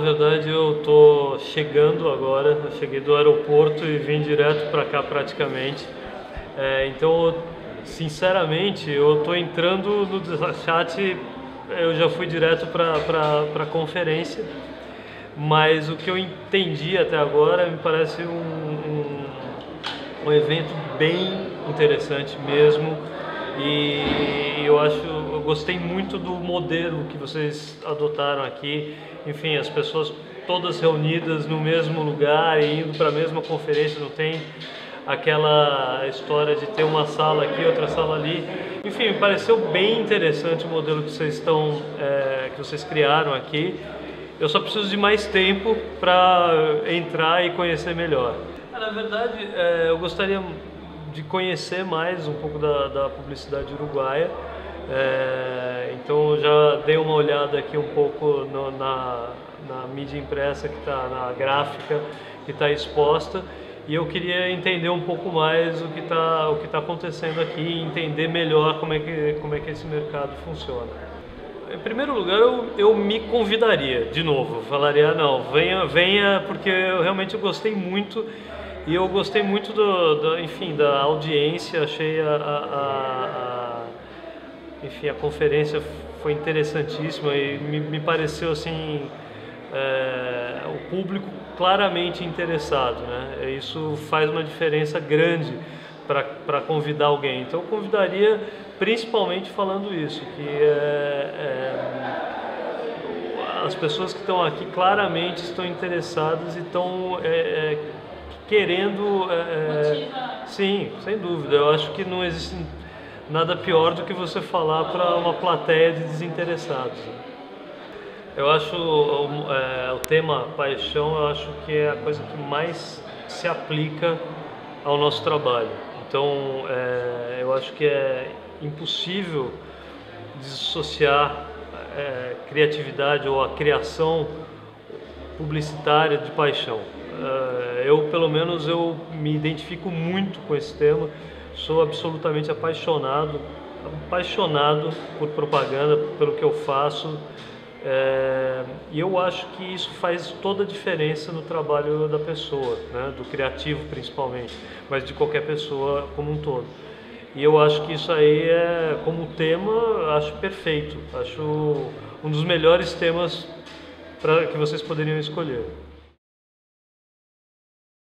verdade eu tô chegando agora, eu cheguei do aeroporto e vim direto para cá praticamente. Então, sinceramente, eu tô entrando no chat, eu já fui direto para a conferência, mas o que eu entendi até agora me parece um evento bem interessante mesmo. E eu gostei muito do modelo que vocês adotaram aqui. Enfim, as pessoas todas reunidas no mesmo lugar e indo para a mesma conferência, não tem aquela história de ter uma sala aqui, outra sala ali. Enfim, me pareceu bem interessante o modelo que que vocês criaram aqui. Eu só preciso de mais tempo para entrar e conhecer melhor. Na verdade, eu gostaria de conhecer mais um pouco da publicidade uruguaia. Então já dei uma olhada aqui um pouco na mídia impressa que está, na gráfica que está exposta, e eu queria entender um pouco mais o que tá acontecendo aqui, entender melhor como é que esse mercado funciona. Em primeiro lugar, eu me convidaria de novo, falaria não, venha, porque eu realmente gostei muito. E eu gostei muito enfim, da audiência, achei enfim, a conferência foi interessantíssima e me pareceu assim, o público claramente interessado, né? Isso faz uma diferença grande para convidar alguém. Então eu convidaria principalmente falando isso, que as pessoas que estão aqui claramente estão interessadas e estão querendo, sim, sem dúvida. Eu acho que não existe nada pior do que você falar para uma plateia de desinteressados. Eu acho o tema paixão, eu acho que é a coisa que mais se aplica ao nosso trabalho. Então, eu acho que é impossível dissociar criatividade ou a criação publicitária de paixão. Pelo menos, eu me identifico muito com esse tema, sou absolutamente apaixonado por propaganda, pelo que eu faço, e eu acho que isso faz toda a diferença no trabalho da pessoa, né? Do criativo principalmente, mas de qualquer pessoa como um todo. E eu acho que isso aí como tema, acho perfeito, acho um dos melhores temas que vocês poderiam escolher.